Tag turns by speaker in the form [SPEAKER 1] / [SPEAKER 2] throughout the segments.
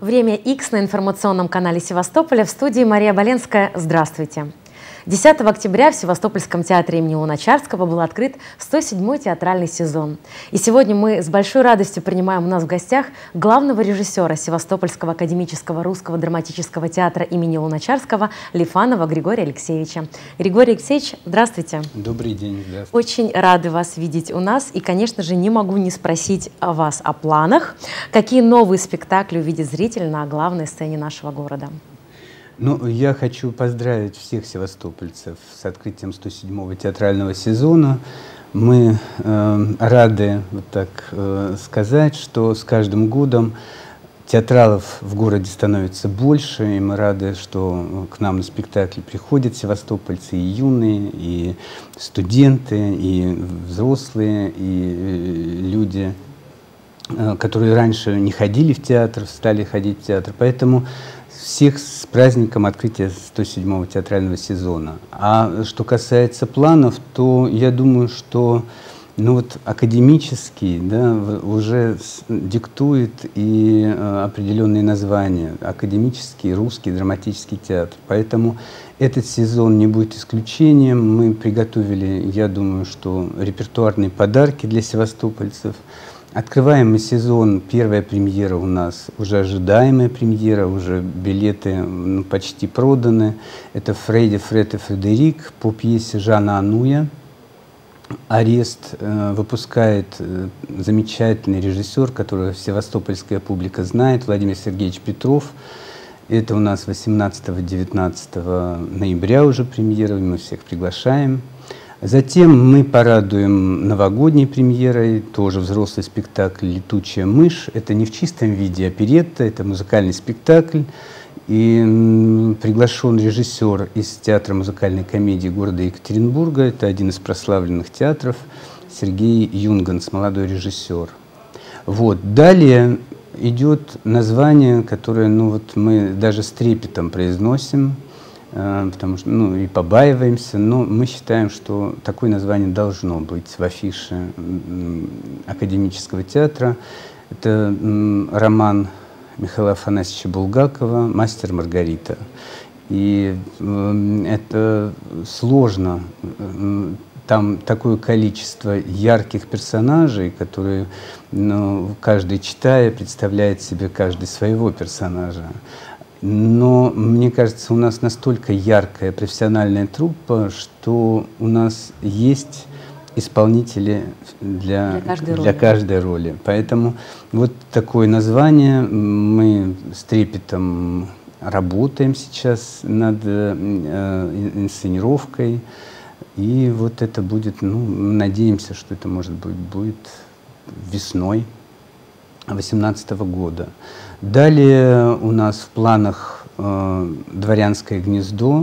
[SPEAKER 1] «Время X» на информационном канале Севастополя. В студии Мария Боленская. Здравствуйте. 10 октября в Севастопольском театре имени Луначарского был открыт 107-й театральный сезон. И сегодня мы с большой радостью принимаем у нас в гостях главного режиссера Севастопольского академического русского драматического театра имени Луначарского Лифанова Григория Алексеевича. Григорий Алексеевич, здравствуйте.
[SPEAKER 2] Добрый день. Здравствуйте.
[SPEAKER 1] Очень рады вас видеть у нас. И, конечно же, не могу не спросить о вас о планах. Какие новые спектакли увидит зритель на главной сцене нашего города?
[SPEAKER 2] Ну, я хочу поздравить всех севастопольцев с открытием 107-го театрального сезона. Мы рады вот так сказать, что с каждым годом театралов в городе становится больше, и мы рады, что к нам на спектакли приходят севастопольцы, и юные, и студенты, и взрослые, и люди, которые раньше не ходили в театр, стали ходить в театр. Поэтому всех с праздником открытия 107-го театрального сезона. А что касается планов, то я думаю, что академический, да, уже диктует и определенные названия. Академический русский драматический театр. Поэтому этот сезон не будет исключением. Мы приготовили, я думаю, что репертуарные подарки для севастопольцев. Открываем мы сезон, первая премьера у нас, уже ожидаемая премьера, уже билеты почти проданы. Это Фред и Фредерик по пьесе Жана Ануя. «Арест» выпускает замечательный режиссер, которого севастопольская публика знает, Владимир Сергеевич Петров. Это у нас 18-19 ноября уже премьера, мы всех приглашаем. Затем мы порадуем новогодней премьерой, тоже взрослый спектакль «Летучая мышь». Это не в чистом виде оперетта, это музыкальный спектакль. И приглашен режиссер из театра музыкальной комедии города Екатеринбурга. Это один из прославленных театров, Сергей Юнганс, молодой режиссер. Вот. Далее идет название, которое мы даже с трепетом произносим, потому что и побаиваемся, но мы считаем, что такое название должно быть в афише академического театра. Это роман Михаила Афанасьевича Булгакова «Мастер и Маргарита». И это сложно. Там такое количество ярких персонажей, которые каждый, читая, представляет себе каждый своего персонажа. Но, мне кажется, у нас настолько яркая профессиональная труппа, что у нас есть исполнители для каждой роли. Поэтому вот такое название. Мы с трепетом работаем сейчас над инсценировкой. И вот это будет, надеемся, что это, может быть, будет весной 2018 года. Далее у нас в планах «Дворянское гнездо».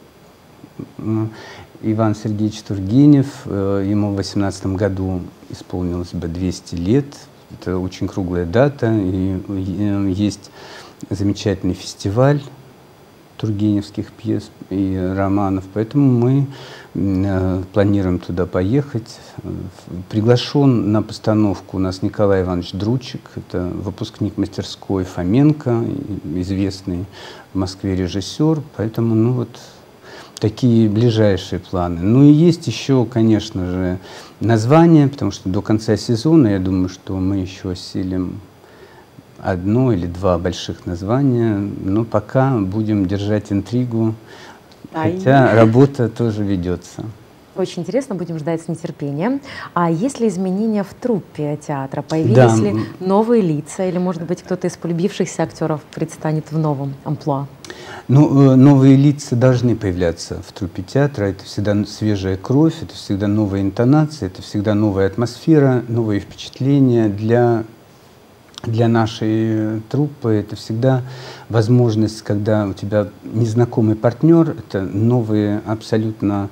[SPEAKER 2] Иван Сергеевич Тургенев, ему в 2018 году исполнилось бы 200 лет. Это очень круглая дата. И есть замечательный фестиваль тургеневских пьес и романов. Поэтому мы планируем туда поехать. Приглашен на постановку у нас Николай Иванович Дручик. Это выпускник мастерской Фоменко, известный в Москве режиссер. Поэтому, такие ближайшие планы. И есть еще, конечно же, название, потому что до конца сезона, я думаю, что мы еще осилим одно или два больших названия, но пока будем держать интригу, хотя работа тоже ведется.
[SPEAKER 1] Очень интересно, будем ждать с нетерпением. А есть ли изменения в труппе театра? Появились ли новые лица? Или, может быть, кто-то из полюбившихся актеров предстанет в новом амплуа?
[SPEAKER 2] Новые лица должны появляться в труппе театра. Это всегда свежая кровь, это всегда новая интонация, это всегда новая атмосфера, новые впечатления для нашей труппы. Это всегда возможность, когда у тебя незнакомый партнер, это новые абсолютно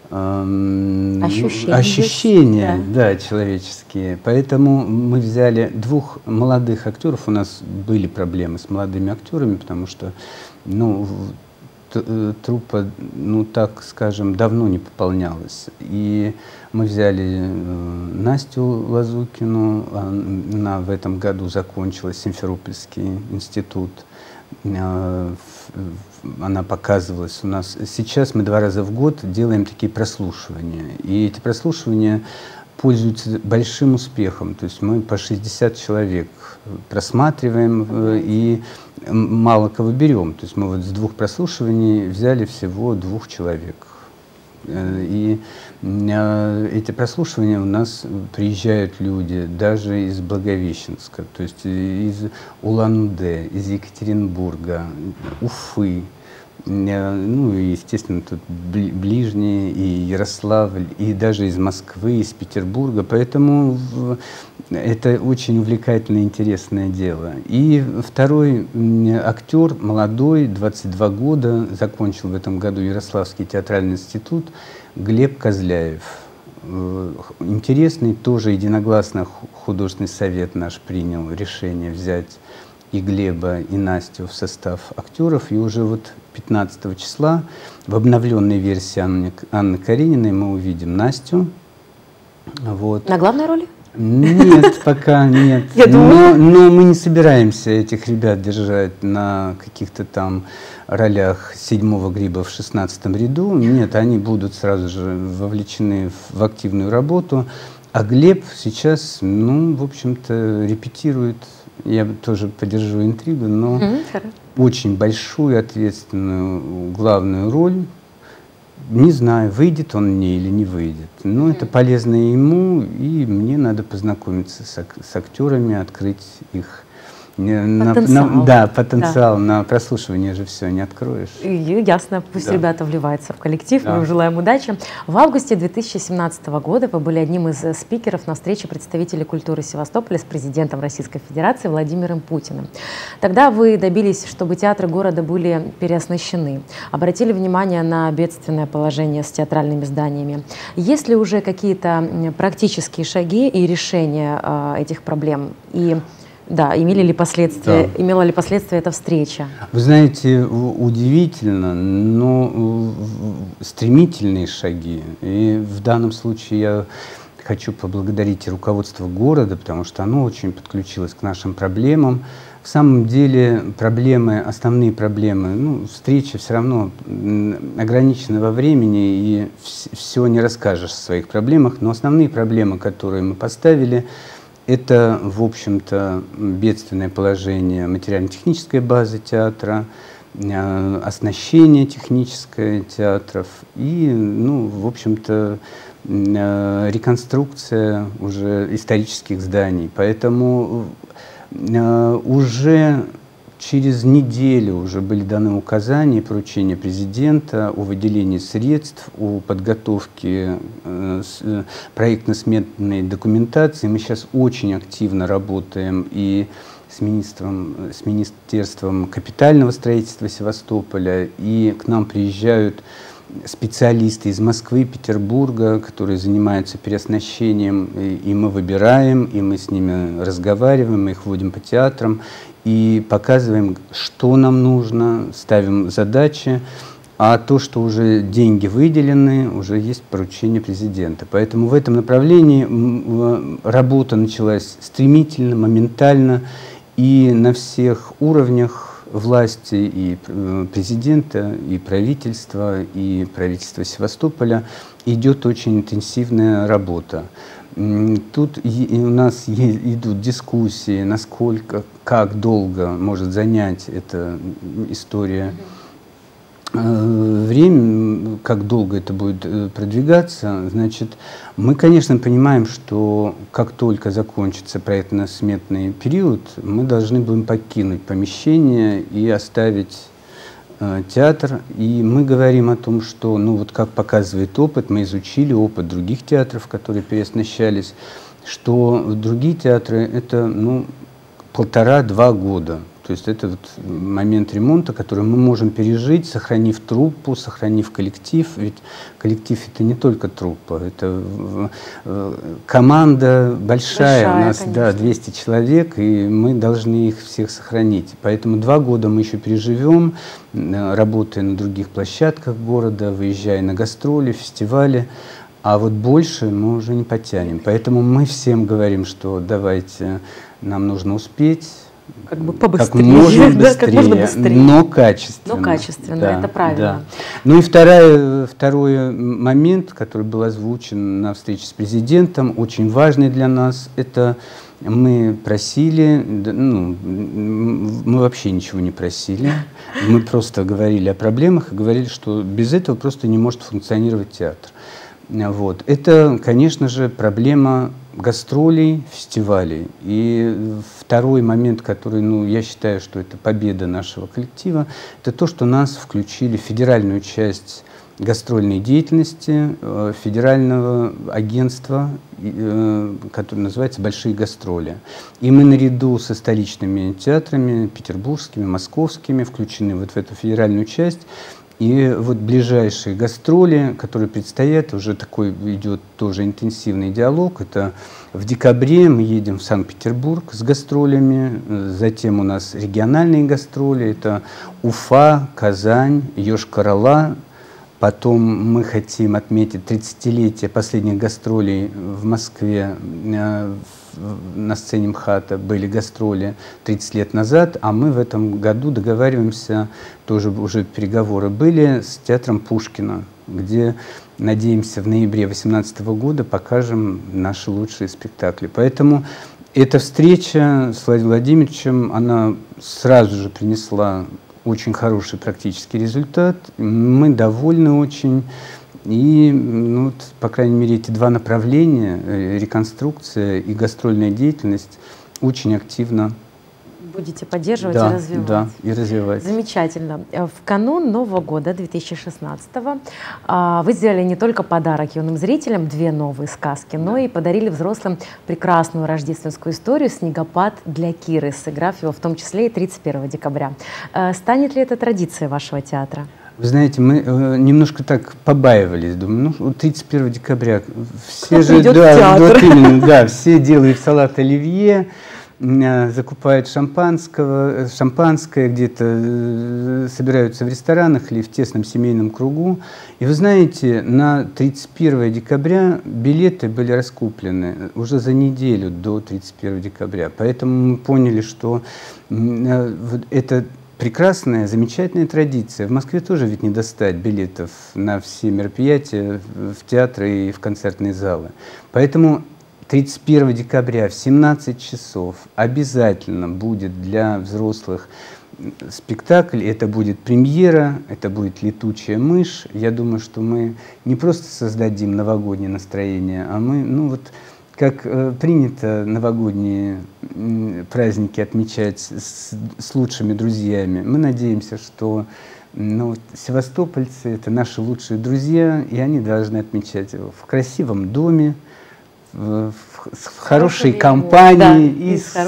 [SPEAKER 2] ощущения, да, человеческие. Поэтому мы взяли двух молодых актеров. У нас были проблемы с молодыми актерами, потому что труппа, ну так скажем, давно не пополнялась. И мы взяли Настю Лазукину, она в этом году закончила Симферопольский институт. Она показывалась у нас. Сейчас мы 2 раза в год делаем такие прослушивания. И эти прослушивания пользуются большим успехом. То есть мы по 60 человек просматриваем и мало кого берем. То есть мы вот с 2 прослушиваний взяли всего 2 человек. И эти прослушивания у нас приезжают люди даже из Благовещенска, то есть из Улан-Удэ, из Екатеринбурга, Уфы. Ну и, естественно, тут ближние, и Ярославль, и даже из Москвы, из Петербурга. Поэтому это очень увлекательное, интересное дело. И второй актер, молодой, 22 года, закончил в этом году Ярославский театральный институт, Глеб Козляев. Интересный, тоже единогласно художественный совет наш принял решение взять и Глеба, и Настю в состав актеров. И уже вот 15 числа в обновленной версии Анны Карениной мы увидим Настю. Вот.
[SPEAKER 1] На главной роли?
[SPEAKER 2] Нет, пока нет. Но мы не собираемся этих ребят держать на каких-то там ролях 7-го гриба в 16-м ряду. Нет, они будут сразу же вовлечены в активную работу. А Глеб сейчас, ну, в общем-то, репетирует. Я тоже поддержу интригу, но очень большую, ответственную главную роль. Не знаю, выйдет он мне или не выйдет. Но это полезно ему, и мне надо познакомиться с актерами, открыть их. Потенциал.
[SPEAKER 1] Да.
[SPEAKER 2] На прослушивание же все не откроешь.
[SPEAKER 1] Ясно, пусть ребята вливаются в коллектив, мы им желаем удачи. В августе 2017 года вы были одним из спикеров на встрече представителей культуры Севастополя с президентом Российской Федерации Владимиром Путиным. Тогда вы добились, чтобы театры города были переоснащены, обратили внимание на бедственное положение с театральными зданиями. Есть ли уже какие-то практические шаги и решения этих проблем? И да, имела ли последствия эта встреча?
[SPEAKER 2] Вы знаете, удивительно, но стремительные шаги. И в данном случае я хочу поблагодарить руководство города, потому что оно очень подключилось к нашим проблемам. В самом деле основные проблемы, ну, встреча все равно ограничена во времени, и все не расскажешь о своих проблемах, но основные проблемы, которые мы поставили, это, в общем-то, бедственное положение материально-технической базы театра, оснащение техническое театров и, ну, в общем-то, реконструкция уже исторических зданий. Поэтому уже через неделю уже были даны указания и поручения президента о выделении средств, о подготовке проектно-сметной документации. Мы сейчас очень активно работаем и с Министерством капитального строительства Севастополя, и к нам приезжают специалисты из Москвы, Петербурга, которые занимаются переоснащением, и мы выбираем, и мы с ними разговариваем, мы их вводим по театрам и показываем, что нам нужно, ставим задачи, а то, что уже деньги выделены, уже есть поручение президента. Поэтому в этом направлении работа началась стремительно, моментально, и на всех уровнях власти, и президента, и правительства Севастополя идет очень интенсивная работа. Тут у нас идут дискуссии, как долго может занять эта история, время, как долго это будет продвигаться. Значит, мы, конечно, понимаем, что как только закончится проектно-сметный период, мы должны будем покинуть помещение и оставить театр. И мы говорим о том, что, ну вот как показывает опыт, мы изучили опыт других театров, которые переоснащались, что другие театры это, ну, 1,5–2 года. То есть это вот момент ремонта, который мы можем пережить, сохранив труппу, сохранив коллектив. Ведь коллектив — это не только труппа, это команда большая. У нас, да, 200 человек, и мы должны их всех сохранить. Поэтому 2 года мы еще переживем, работая на других площадках города, выезжая на гастроли, фестивали. А вот больше мы уже не потянем. Поэтому мы всем говорим, что давайте, нам нужно успеть,
[SPEAKER 1] как бы побыстрее,
[SPEAKER 2] как можно быстрее,
[SPEAKER 1] да, как можно быстрее.
[SPEAKER 2] Но качественно.
[SPEAKER 1] Но качественно,
[SPEAKER 2] да,
[SPEAKER 1] это правильно.
[SPEAKER 2] Да. Ну и второй момент, который был озвучен на встрече с президентом, очень важный для нас, это мы просили, ну, мы вообще ничего не просили, мы просто говорили о проблемах и говорили, что без этого просто не может функционировать театр. Вот. Это, конечно же, проблема гастролей, фестивалей. И второй момент, который, ну, я считаю, что это победа нашего коллектива, это то, что нас включили в федеральную часть гастрольной деятельности федерального агентства, которое называется «Большие гастроли». И мы наряду со столичными театрами, петербургскими, московскими, включены вот в эту федеральную часть. И вот ближайшие гастроли, которые предстоят, уже такой идет тоже интенсивный диалог. Это в декабре мы едем в Санкт-Петербург с гастролями, затем у нас региональные гастроли, это Уфа, Казань, Йошкар-Ола. Потом мы хотим отметить 30-летие последних гастролей в Москве. На сцене МХАТа были гастроли 30 лет назад, а мы в этом году договариваемся, тоже уже переговоры были с театром Пушкина, где, надеемся, в ноябре 2018 года покажем наши лучшие спектакли. Поэтому эта встреча с Владимиром Владимировичем, она сразу же принесла очень хороший практический результат. Мы довольны очень. И, ну, вот, по крайней мере, эти 2 направления, реконструкция и гастрольная деятельность, очень активно
[SPEAKER 1] будете поддерживать,
[SPEAKER 2] да,
[SPEAKER 1] и развивать.
[SPEAKER 2] Да, и развивать.
[SPEAKER 1] Замечательно. В канун Нового года 2016-го вы сделали не только подарок юным зрителям, 2 новые сказки, но и подарили взрослым прекрасную рождественскую историю «Снегопад для Киры», сыграв его в том числе и 31 декабря. Станет ли это традицией вашего театра?
[SPEAKER 2] Вы знаете, мы немножко так побаивались, думаю, ну, 31 декабря все же, да, вот именно, да, все делают салат оливье, закупают шампанское, где-то собираются в ресторанах или в тесном семейном кругу. И вы знаете, на 31 декабря билеты были раскуплены уже за неделю до 31 декабря. Поэтому мы поняли, что это прекрасная, замечательная традиция. В Москве тоже ведь не достать билетов на все мероприятия в театры и в концертные залы. Поэтому 31 декабря в 17 часов обязательно будет для взрослых спектакль. Это будет премьера, это будет «Летучая мышь». Я думаю, что мы не просто создадим новогоднее настроение, а мы, ну вот, как принято новогодние праздники отмечать с лучшими друзьями, мы надеемся, что, ну, севастопольцы — это наши лучшие друзья, и они должны отмечать его в красивом доме, в хорошей компании, да, и с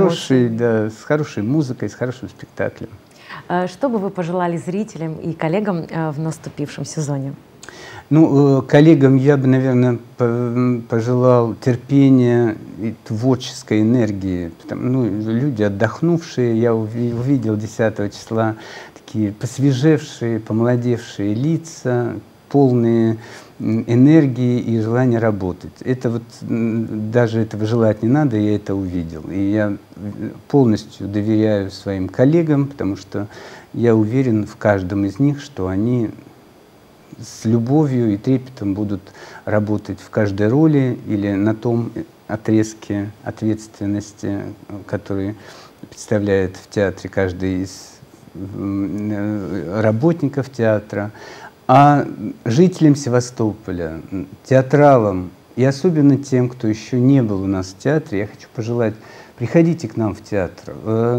[SPEAKER 2] хорошей музыкой, с хорошим спектаклем.
[SPEAKER 1] Что бы вы пожелали зрителям и коллегам в наступившем сезоне?
[SPEAKER 2] Ну, коллегам я бы, наверное, пожелал терпения и творческой энергии. Ну, люди отдохнувшие, я увидел 10 числа такие посвежевшие, помолодевшие лица, полные энергии и желания работать. Это вот, даже этого желать не надо, я это увидел. И я полностью доверяю своим коллегам, потому что я уверен в каждом из них, что они с любовью и трепетом будут работать в каждой роли или на том отрезке ответственности, который представляет в театре каждый из работников театра. А жителям Севастополя, театралам и особенно тем, кто еще не был у нас в театре, я хочу пожелать: приходите к нам в театр.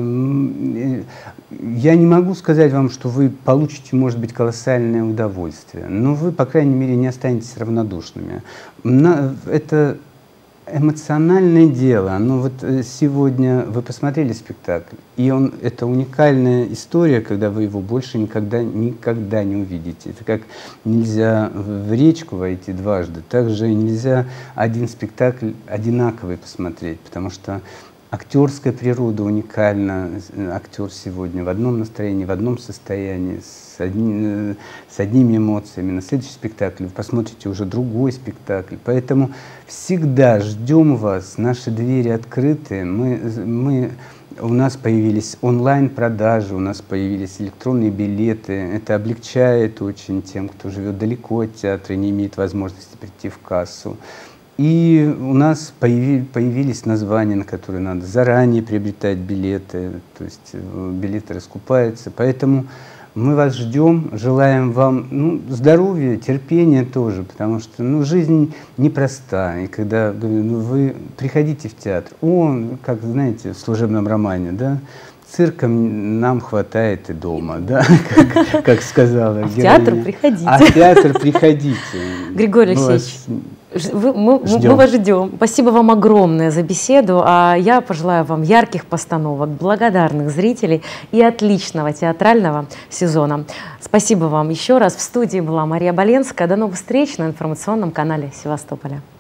[SPEAKER 2] Я не могу сказать вам, что вы получите, может быть, колоссальное удовольствие, но вы, по крайней мере, не останетесь равнодушными. Это эмоциональное дело. Ну вот сегодня вы посмотрели спектакль, и это уникальная история, когда вы его больше никогда не увидите. Это как нельзя в речку войти дважды, так же нельзя один спектакль одинаковый посмотреть, потому что актерская природа уникальна. Актер сегодня в одном настроении, в одном состоянии, с одними эмоциями. На следующий спектакль вы посмотрите уже другой спектакль. Поэтому всегда ждем вас. Наши двери открыты. У нас появились онлайн-продажи, у нас появились электронные билеты. Это облегчает очень тем, кто живет далеко от театра и не имеет возможности прийти в кассу. И у нас появились названия, на которые надо заранее приобретать билеты, то есть билеты раскупаются. Поэтому мы вас ждем, желаем вам здоровья, терпения тоже, потому что жизнь непроста. И когда вы приходите в театр, как знаете, в служебном романе, да, цирком нам хватает и дома, да, как сказала героиня.
[SPEAKER 1] В театр приходите.
[SPEAKER 2] А в театр приходите.
[SPEAKER 1] Григорий Алексеевич, мы вас ждем. Спасибо вам огромное за беседу. А я пожелаю вам ярких постановок, благодарных зрителей и отличного театрального сезона. Спасибо вам еще раз. В студии была Мария Боленская. До новых встреч на информационном канале Севастополя.